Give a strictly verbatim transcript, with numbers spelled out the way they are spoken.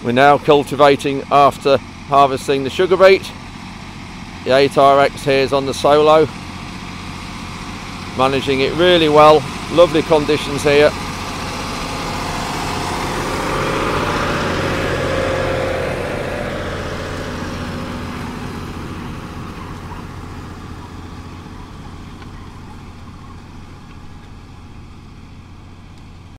We're now cultivating after harvesting the sugar beet. The eight R X here is on the solo, managing it really well. Lovely conditions here.